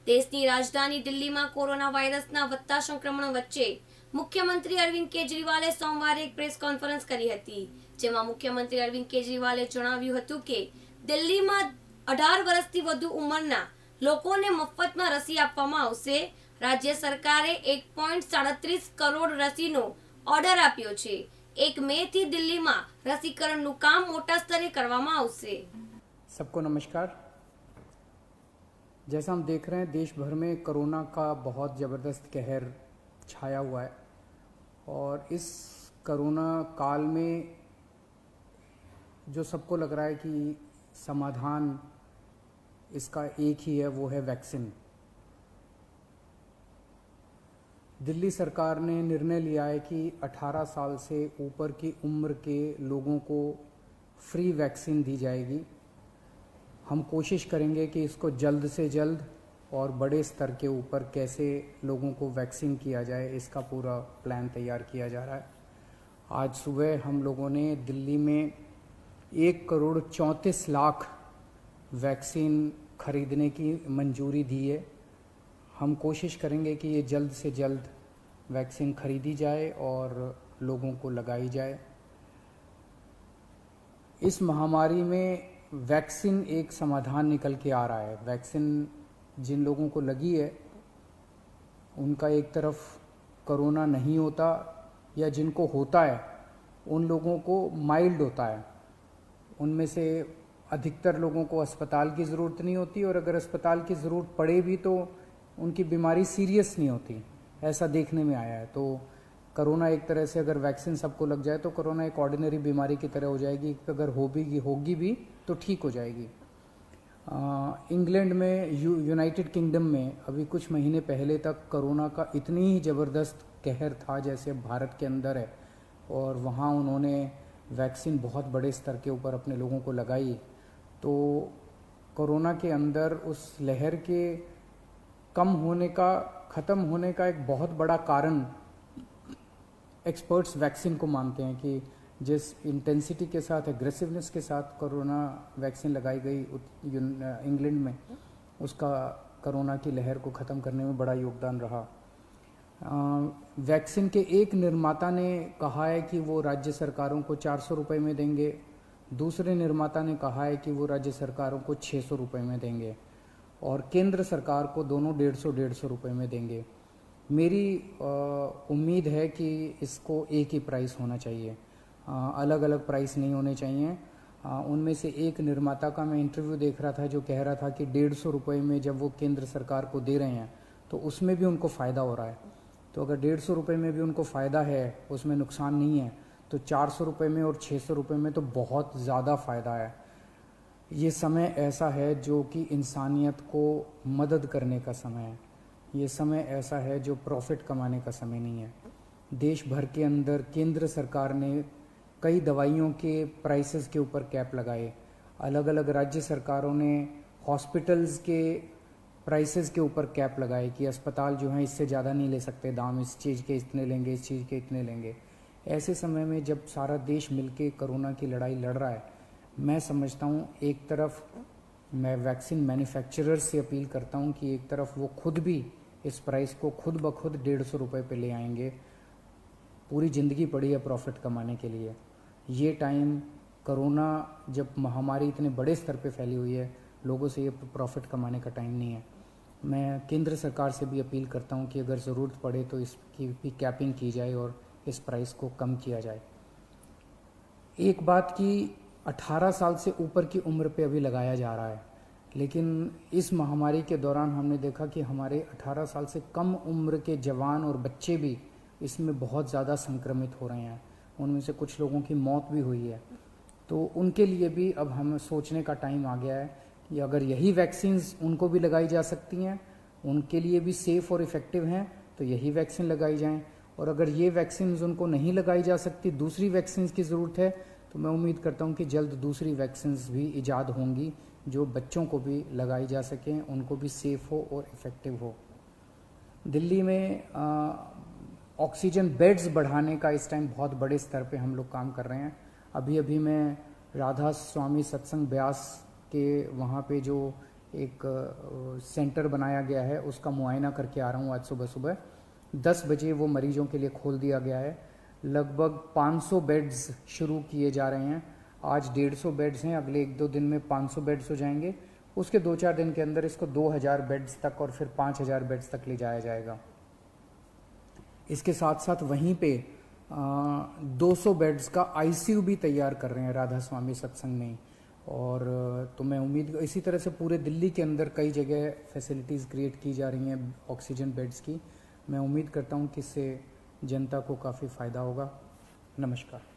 દેશની રાજધાની દિલ્હીમાં કોરોના વાયરસના વધતા સંક્રમણ વચ્ચે મુખ્યમંત્રી અરવિંદ કેજરીવાલે સોમવારે એક પ્રેસ કોન્ફરન્સ કરી હતી, જેમાં મુખ્યમંત્રી અરવિંદ કેજરીવાલે જણાવ્યું હતું કે દિલ્હીમાં 18 વર્ષથી વધુ ઉંમરના લોકોને મફતમાં રસી આપવામાં આવશે। રાજ્ય સરકારે 1.37 કરોડ રસીનો ઓર્ડર આપ્યો છે। 1 મે થી દિલ્હીમાં રસીકરણનું કામ મોટા સ્તરે કરવામાં આવશે। सबको नमस्कार। जैसा हम देख रहे हैं, देश भर में कोरोना का बहुत ज़बरदस्त कहर छाया हुआ है और इस कोरोना काल में जो सबको लग रहा है कि समाधान इसका एक ही है, वो है वैक्सीन। दिल्ली सरकार ने निर्णय लिया है कि 18 साल से ऊपर की उम्र के लोगों को फ्री वैक्सीन दी जाएगी। हम कोशिश करेंगे कि इसको जल्द से जल्द और बड़े स्तर के ऊपर कैसे लोगों को वैक्सीन किया जाए, इसका पूरा प्लान तैयार किया जा रहा है। आज सुबह हम लोगों ने दिल्ली में 1,34,00,000 वैक्सीन खरीदने की मंजूरी दी है। हम कोशिश करेंगे कि ये जल्द से जल्द वैक्सीन खरीदी जाए और लोगों को लगाई जाए। इस महामारी में वैक्सीन एक समाधान निकल के आ रहा है। वैक्सीन जिन लोगों को लगी है उनका एक तरफ कोरोना नहीं होता, या जिनको होता है उन लोगों को माइल्ड होता है। उनमें से अधिकतर लोगों को अस्पताल की ज़रूरत नहीं होती, और अगर अस्पताल की ज़रूरत पड़े भी तो उनकी बीमारी सीरियस नहीं होती, ऐसा देखने में आया है। तो कोरोना एक तरह से अगर वैक्सीन सबको लग जाए तो कोरोना एक ऑर्डिनरी बीमारी की तरह हो जाएगी। अगर होगी भी तो ठीक हो जाएगी। इंग्लैंड में, यूनाइटेड किंगडम में अभी कुछ महीने पहले तक कोरोना का इतनी ही ज़बरदस्त कहर था जैसे भारत के अंदर है, और वहाँ उन्होंने वैक्सीन बहुत बड़े स्तर के ऊपर अपने लोगों को लगाई। तो कोरोना के अंदर उस लहर के कम होने का, ख़त्म होने का एक बहुत बड़ा कारण एक्सपर्ट्स वैक्सीन को मानते हैं कि जिस इंटेंसिटी के साथ, एग्रेसिवनेस के साथ कोरोना वैक्सीन लगाई गई इंग्लैंड में, उसका कोरोना की लहर को ख़त्म करने में बड़ा योगदान रहा। वैक्सीन के एक निर्माता ने कहा है कि वो राज्य सरकारों को 400 रुपये में देंगे, दूसरे निर्माता ने कहा है कि वो राज्य सरकारों को 600 रुपये में देंगे, और केंद्र सरकार को दोनों 150 रुपये में देंगे। मेरी उम्मीद है कि इसको एक ही प्राइस होना चाहिए, अलग अलग प्राइस नहीं होने चाहिए। उनमें से एक निर्माता का मैं इंटरव्यू देख रहा था जो कह रहा था कि 150 रुपये में जब वो केंद्र सरकार को दे रहे हैं तो उसमें भी उनको फ़ायदा हो रहा है। तो अगर 150 रुपये में भी उनको फ़ायदा है, उसमें नुकसान नहीं है, तो 400 रुपये में और 600 रुपये में तो बहुत ज़्यादा फ़ायदा है। ये समय ऐसा है जो कि इंसानियत को मदद करने का समय है। ये समय ऐसा है जो प्रॉफिट कमाने का समय नहीं है। देश भर के अंदर केंद्र सरकार ने कई दवाइयों के प्राइसेस के ऊपर कैप लगाए। अलग अलग राज्य सरकारों ने हॉस्पिटल्स के प्राइसेस के ऊपर कैप लगाए कि अस्पताल जो हैं इससे ज़्यादा नहीं ले सकते दाम, इस चीज़ के इतने लेंगे, इस चीज़ के इतने लेंगे। ऐसे समय में जब सारा देश मिलके कोरोना की लड़ाई लड़ रहा है, मैं समझता हूँ एक तरफ मैं वैक्सीन मैन्युफैक्चरर्स से अपील करता हूँ कि एक तरफ वो खुद भी इस प्राइस को खुद ब खुद 150 रुपये पे ले आएंगे। पूरी ज़िंदगी पड़ी है प्रॉफिट कमाने के लिए। ये टाइम, कोरोना जब महामारी इतने बड़े स्तर पे फैली हुई है, लोगों से ये प्रॉफिट कमाने का टाइम नहीं है। मैं केंद्र सरकार से भी अपील करता हूँ कि अगर ज़रूरत पड़े तो इसकी भी कैपिंग की जाए और इस प्राइस को कम किया जाए। एक बात कि 18 साल से ऊपर की उम्र पे अभी लगाया जा रहा है, लेकिन इस महामारी के दौरान हमने देखा कि हमारे 18 साल से कम उम्र के जवान और बच्चे भी इसमें बहुत ज़्यादा संक्रमित हो रहे हैं। उनमें से कुछ लोगों की मौत भी हुई है। तो उनके लिए भी अब हमें सोचने का टाइम आ गया है कि अगर यही वैक्सीन्स उनको भी लगाई जा सकती हैं, उनके लिए भी सेफ़ और इफ़ेक्टिव हैं, तो यही वैक्सीन लगाई जाएं। और अगर ये वैक्सीन्स उनको नहीं लगाई जा सकती, दूसरी वैक्सीन्स की ज़रूरत है, तो मैं उम्मीद करता हूँ कि जल्द दूसरी वैक्सीन्स भी ईजाद होंगी जो बच्चों को भी लगाई जा सकें, उनको भी सेफ़ हो और इफ़ेक्टिव हो। दिल्ली में ऑक्सीजन बेड्स बढ़ाने का इस टाइम बहुत बड़े स्तर पे हम लोग काम कर रहे हैं। अभी मैं राधा स्वामी सत्संग ब्यास के वहाँ पे जो एक सेंटर बनाया गया है, उसका मुआयना करके आ रहा हूँ। आज सुबह सुबह 10 बजे वो मरीजों के लिए खोल दिया गया है। लगभग 500 बेड्स शुरू किए जा रहे हैं। आज 150 बेड्स हैं, अगले 1-2 दिन में 500 बेड्स हो जाएंगे। उसके 2-4 दिन के अंदर इसको 2000 बेड्स तक और फिर 5000 बेड्स तक ले जाया जाएगा। इसके साथ साथ वहीं पे 200 बेड्स का आईसीयू भी तैयार कर रहे हैं राधा स्वामी सत्संग में। और तो मैं उम्मीद, इसी तरह से पूरे दिल्ली के अंदर कई जगह फैसिलिटीज़ क्रिएट की जा रही हैं ऑक्सीजन बेड्स की। मैं उम्मीद करता हूं कि इससे जनता को काफ़ी फ़ायदा होगा। नमस्कार।